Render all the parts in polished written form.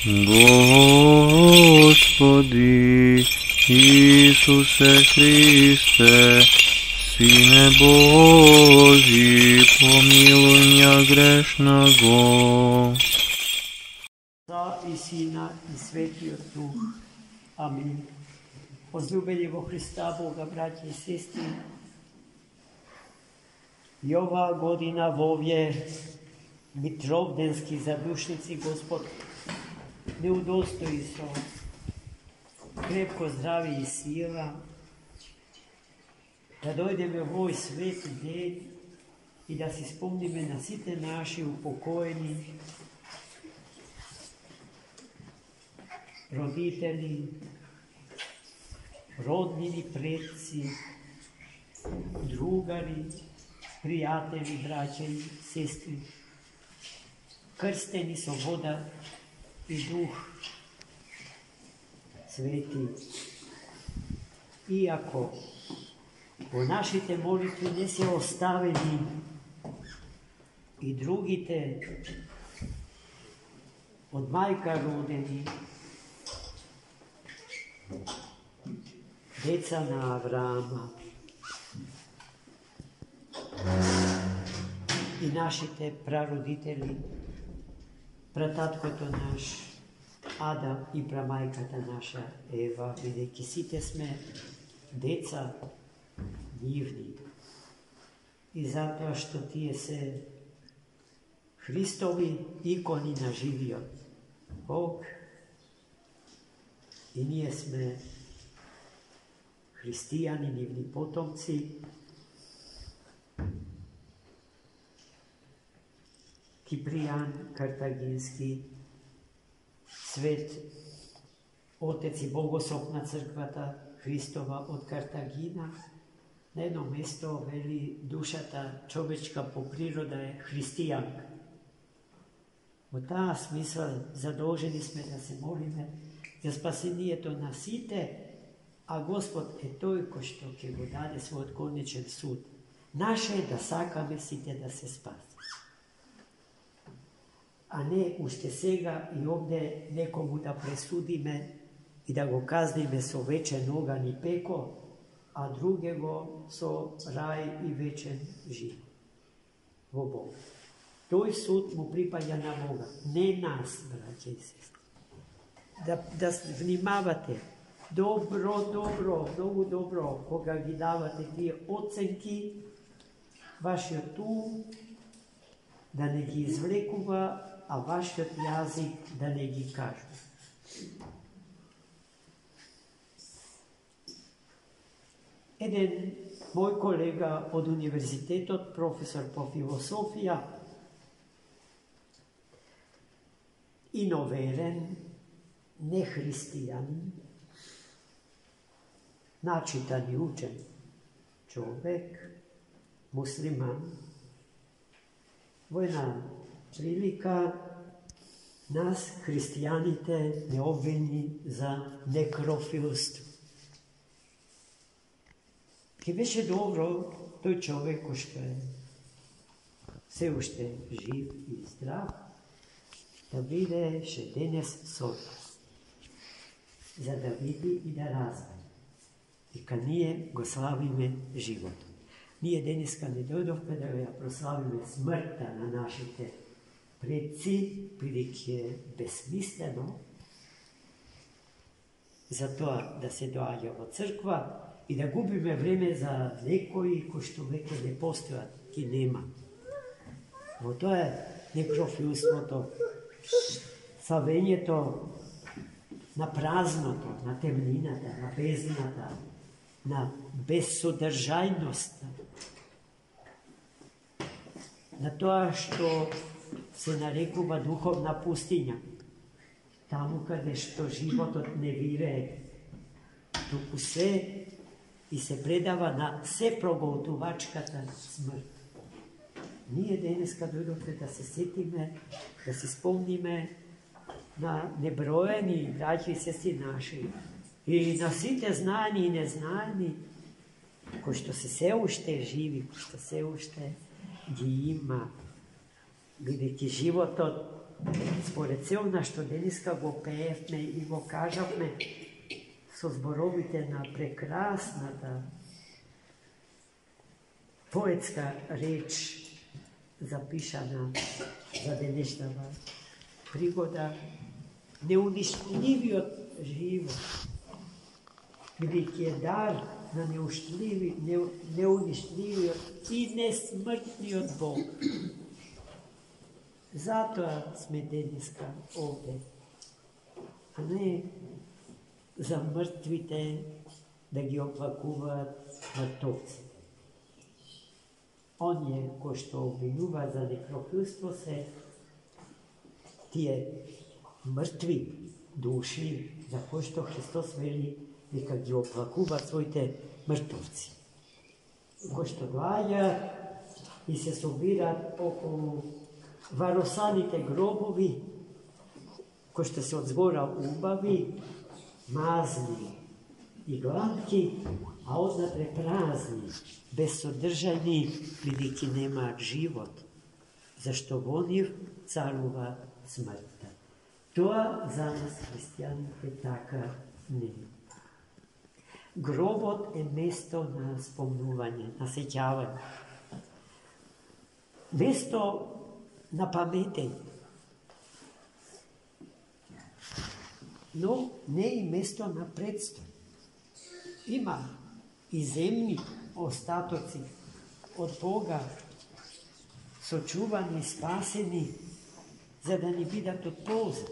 Господи Исусе Христе, Сине Божий, помилуй меня грешного. Отца и Сина и Светлия Дух. Амин. Возлюбени во Христа Бога, братья и сестри, i ova godina vovje mitrovdenski zadušnici Gospod ne udostoji so krepko zdravi i sila, da dojdeme u ovoj sveti den i da si spomnime na site naši upokojeni roditelji, rodnini predci, drugari, prijatelji, braće i sestri, krsteni so voda i duh sveti. Iako u našite molitvi ne se ostaveni i drugite od majka rodeni, deca na Avrama i našite praroditelji, pratatkoto naš Adam i pramajkata naša Eva, vidjeki site sme deca divni. I zato što ti je se Hristovi ikoni naživio Bog i nije sme hristijani, nivni potomci, Kiprijan, Kartaginski, svet, otec i bogosopna crkvata Hristova od Kartagina, na jedno mesto veli dušata čovečka po priroda je hristijanka. U ta smisla zadolženi sme da se molime za spasenije to nasite, a Gospod je toliko što ke go dade svoj konečen sud. Naše je da sakame site da se spasi. A ne ušte sega i ovdje nekomu da presudime i da go kaznime so veče noga ni peko, a drugego so raj i večen živ. Vo Bogu. Toj sud mu pripada na Boga, ne nas, braće i sestre. Da vnimavate dobro, mnogo dobro, koga vi davate tije ocenki, vaš je tu, da ne gi izvlekuva, a vaš jazik da ne gi kažu. Jedan moj kolega od univerziteta, profesor po filosofija, inoveren, nehristijanin, načitan i učen čovek, musliman, vojna prilika nas, hristijanite, ne obvini za nekrofilstvo. Ki беше dobro той човек, što je все още жив и здрав, да бидеше денес сот, за да види и да разбере. И kad ние го славиме живото. Ние денеска не дойдовме да ја прославиме смртта на нашите предци, бидејќи е безсмислено за тоа да се доаѓа во црква и да губиме време за некои кои што веќе не постојат, ки нема. Во тоа е некрофилството, славењето на празното, на темнината, на бездната, на безсодржајноста, на тоа што се нарекува духовна пустиња, таму каде што животот не вирее, туку се и се предава на се проголтувачката смрт. Ние денеска дојдовме да се сетиме, да се спомниме на неброени браќи и сестри наши и на сите знани и незнани, кои што се уште живи, кои што се уште ги има, бидејќи животот според се она што денеска го пеевме и го кажавме со зборовите на прекрасната поетска реч запишана за денешната пригода, неуништливиот живот, бидејќи е дар на неуништливиот и несмртниот Бог. Затоа сме денеска овде, а не за мртвите да ги оплакуваат мртовци. Оние кои што обвинуваат за некропилство се тие мртви души, за кои што Христос вели дека ги оплакуваат своите мртовци. Кои што доаѓаат и се собираат околу варосаните гробови, кои што се од згора убави, мазни и гладки, а однатре празни, безсодржани, бидејќи немаат живот, зашто во нив царува смртта. Тоа за нас христијаните така не е. Гробот е место на спомнување, на сеќавање. Место на паметење. Но не и место на предстој. Има и земни остатоци од Бога, сочувани, спасени, за да ни бидат од полза.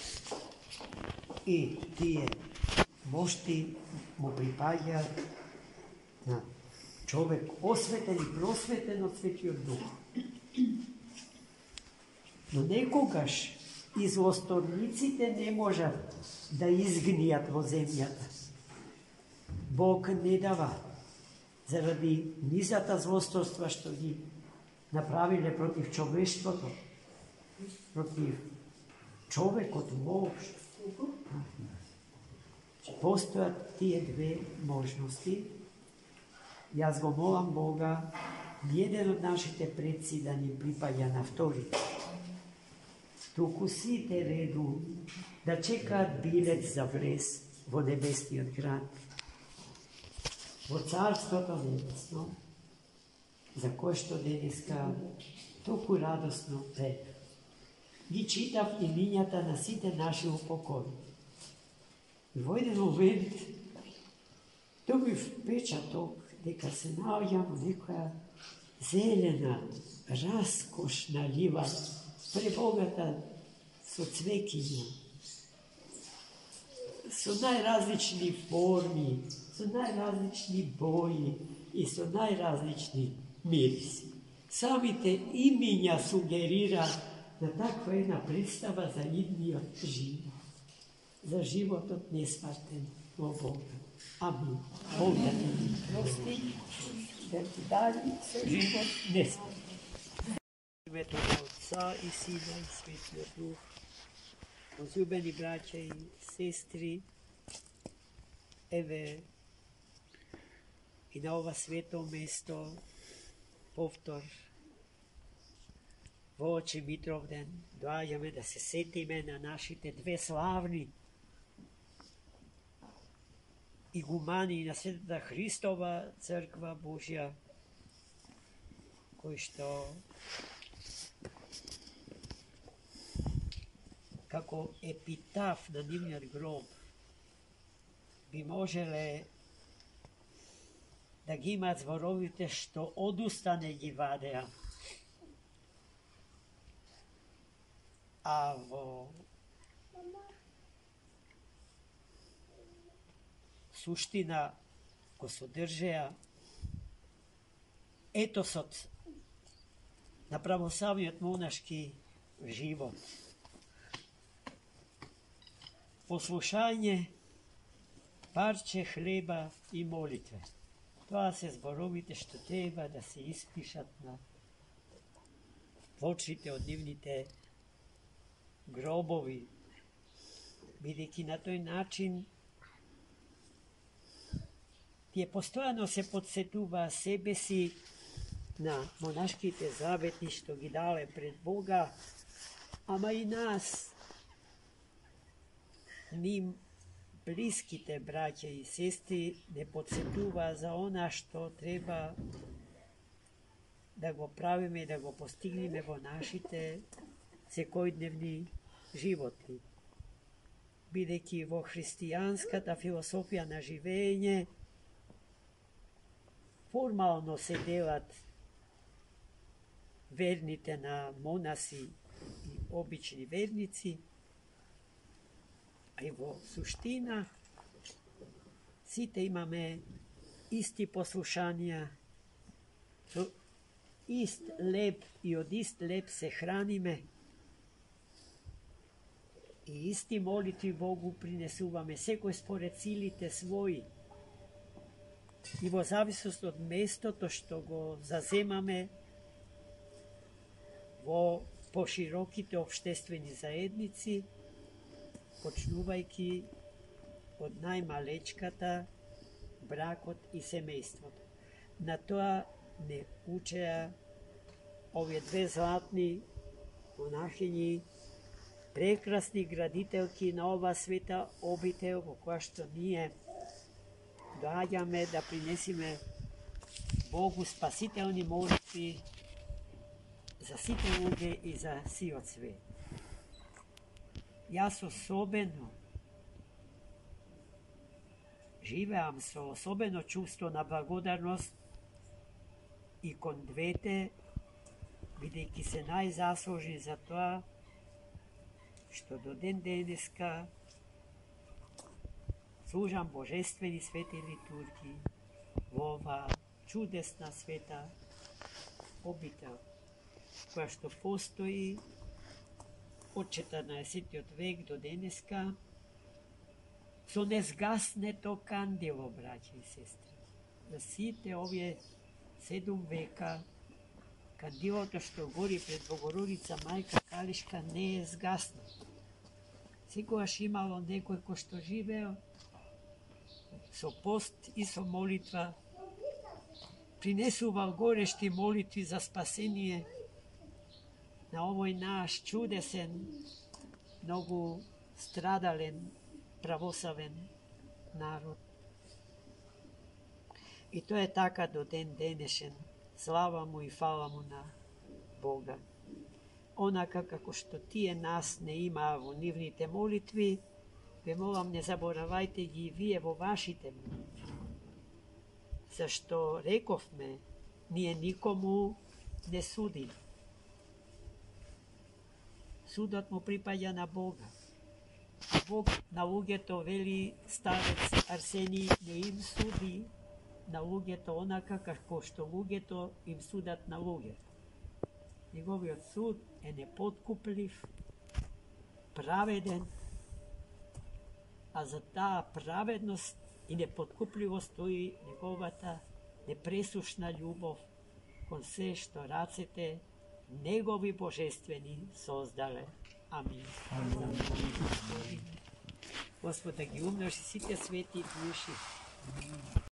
И тие мошти му припаѓаат на човек осветен и просветен од Светиот Дух. Но некогаш и злосторниците не можат да изгнијат во земјата. Бог не дава, заради низата злосторства што ги направиле против човештвото, против човекот воопшто. Постојат тие две можности. Јас го молам Бога, ниеден од нашите предци да ни припаѓа на вторите. Туку сите реду да чекаат билет за влез во небесниот град, во Царството небесно, за кое што денеска толку радосно пеем. Ги читав имињата на сите наши упокои. И во еден момент добив впечаток дека се наоѓам во некоја зелена, раскошна ливада, пребогата со цвекиња, со најразлични форми, со најразлични бои и со најразлични мириси. Самите имиња сугерираат на таква една представа за идниот живот, за животот несмртен во Бога. Амин. Бог да ти прости, да ти даде со живот несмртен. Името на Отца и Сина и Светиот Дух. Возлюбени браќа и сестри, еве и на ова свето место повтор во очи Митровден доаѓаме да се сетиме на нашите две славни игумани на Светата Христова Црква Божја, кои што како епитаф на нивниот гроб би можеле да ги имаат зборовите што одустане ги вадеа, а во суштина го содржеа етосот на православниот монашки живот. Послушање, парче хлеба и молитве. Тоа се зборовите што треба да се испишат на плочите од нивните гробови, бидејќи на тој начин тие постојано се подсетува себе си на монашките завети што ги дале пред Бога ама и нас, ним блиските браќа и сестри, не подсетува за она што треба да го правиме и да го постигнеме во нашите секојдневни животи. Бидејќи во христијанската философија на живење формално се делат верните на монаси и обични верници, а и во суштина сите имаме исти послушанија, со ист леб и од ист леб се храниме и исти молитви Богу принесуваме, секој според силите своји и во зависност од местото што го заземаме во пошироките општествени заедници, почнувајќи од најмалечката, бракот и семејството. На тоа не учеа овие две златни монахињи, прекрасни градителки на ова света обител во која што ние доаѓаме да принесиме Богу спасителни молитви за сите луѓе и за сиот свет. Јас особено живеам со особено чувство на благодарност и кон двете, бидејќи се најзаслужни за тоа што до ден денеска служам божествени свети литурги во оваа чудесна света обител, која што постои од 14. век до денеска со незгаснето кандило, браќа и сестри. За сите овие 7 века кандилото што гори пред Богородица Мајка Калишка не е згаснато. Секогаш имало некој кој што живеел со пост и со молитва, принесувал горешти молитви за спасение на овој наш чудесен, многу страдален, православен народ. И тоа е така до ден денешен. Слава му и фала му на Бога. Онака како што тие нас не имаа во нивните молитви, ве молам, не заборавајте ги и вие во вашите молитви. Зашто рековме, ние никому не судиме. Судот му припаѓа на Бога. Бог на луѓето, вели старец Арсений, не им суди на луѓето онака како што луѓето им судат на луѓето. Неговиот суд е непоткуплив, праведен, а за таа праведност и непоткупливост стои неговата непресушна љубов кон се што рацете негови божествени создале. Амин. Господ да ги умножи сите свети души.